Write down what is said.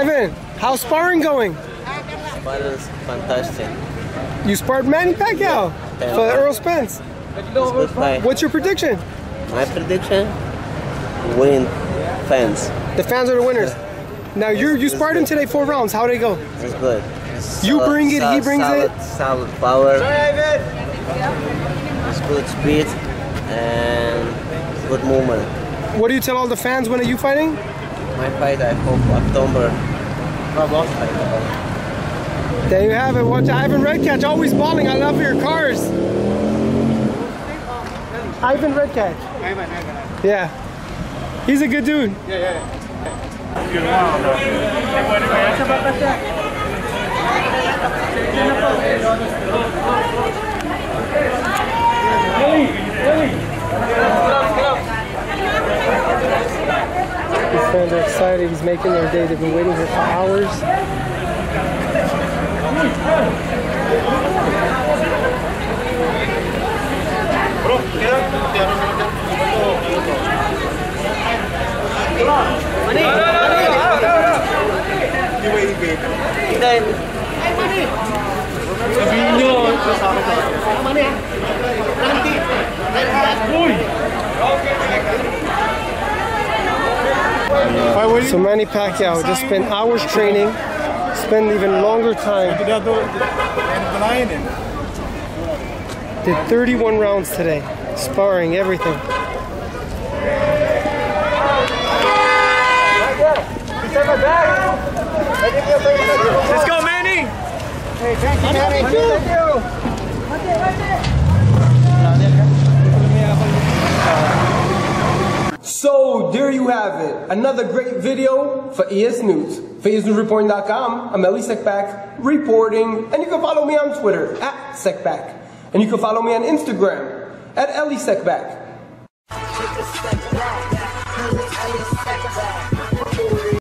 Ivan, how's sparring going? Sparring's fantastic. You sparred Manny Pacquiao for Earl Spence. What's your prediction? My prediction? Win fans. The fans are the winners. Now you sparred him today 4 rounds. How'd it go? It's good. You bring it, he brings it. Solid power. It's good speed and good movement. What do you tell all the fans? When are you fighting? My fight, I hope October. There you have it. Watch Ivan REDKACH, always balling. I love your cars. Ivan REDKACH. Yeah. He's a good dude. Yeah. His fans are excited. He's making their day. They've been waiting here for hours. So Manny Pacquiao just spent hours training, spent even longer time. Did 31 rounds today, sparring, everything. Let's go, Manny! Hey, thank you, Manny. Thank you. So there you have it, another great video for EsNews. For EsNewsReporting.com, I'm Elie Seckbach reporting, and you can follow me on Twitter @Seckbach, and you can follow me on Instagram @Elie Seckbach.